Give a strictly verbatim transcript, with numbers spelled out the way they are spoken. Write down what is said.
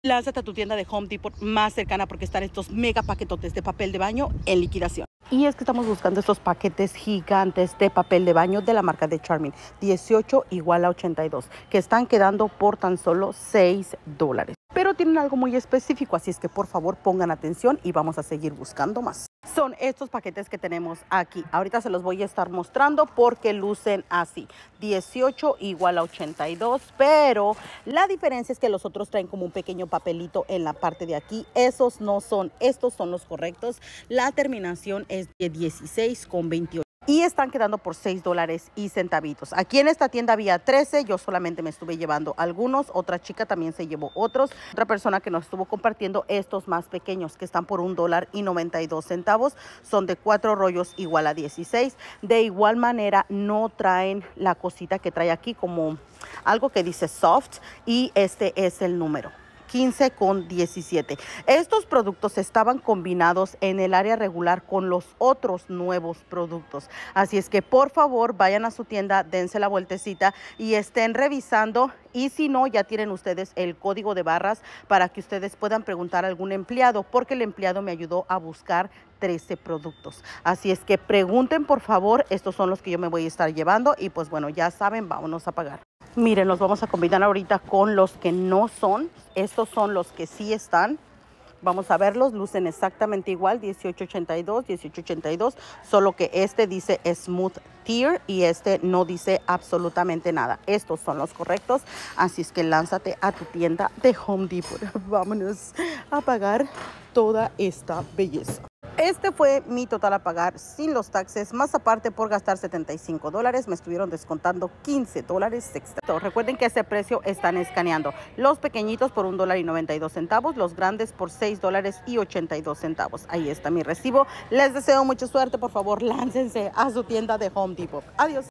Lánzate a tu tienda de Home Depot más cercana porque están estos mega paquetotes de papel de baño en liquidación. Y es que estamos buscando estos paquetes gigantes de papel de baño de la marca de Charmin, dieciocho igual a ochenta y dos, que están quedando por tan solo seis dólares. Pero tienen algo muy específico, así es que por favor pongan atención y vamos a seguir buscando más. Son estos paquetes que tenemos aquí. Ahorita se los voy a estar mostrando porque lucen así. dieciocho igual a ochenta y dos, pero la diferencia es que los otros traen como un pequeño papelito en la parte de aquí. Esos no son, estos son los correctos. La terminación es de dieciséis con veintiocho. Y están quedando por seis dólares y centavitos. Aquí en esta tienda había trece, yo solamente me estuve llevando algunos, otra chica también se llevó otros, otra persona que nos estuvo compartiendo estos más pequeños que están por un dólar y noventa y dos centavos, son de cuatro rollos igual a dieciséis. De igual manera no traen la cosita que trae aquí como algo que dice soft y este es el número. quince con diecisiete. Estos productos estaban combinados en el área regular con los otros nuevos productos. Así es que por favor vayan a su tienda, dense la vueltecita y estén revisando. Y si no, ya tienen ustedes el código de barras para que ustedes puedan preguntar a algún empleado, porque el empleado me ayudó a buscar trece productos. Así es que pregunten por favor, estos son los que yo me voy a estar llevando y pues bueno, ya saben, vámonos a pagar. Miren, los vamos a combinar ahorita con los que no son. Estos son los que sí están. Vamos a verlos, lucen exactamente igual, dieciocho ochenta y dos, dieciocho ochenta y dos, solo que este dice Smooth Tear y este no dice absolutamente nada. Estos son los correctos, así es que lánzate a tu tienda de Home Depot. Vámonos a pagar toda esta belleza. Este fue mi total a pagar sin los taxes, más aparte por gastar setenta y cinco dólares, me estuvieron descontando quince dólares extra. Recuerden que ese precio están escaneando. Los pequeñitos por un dólar y noventa y dos centavos, los grandes por seis dólares y ochenta y dos centavos. Ahí está mi recibo. Les deseo mucha suerte, por favor, láncense a su tienda de Home Depot. Adiós.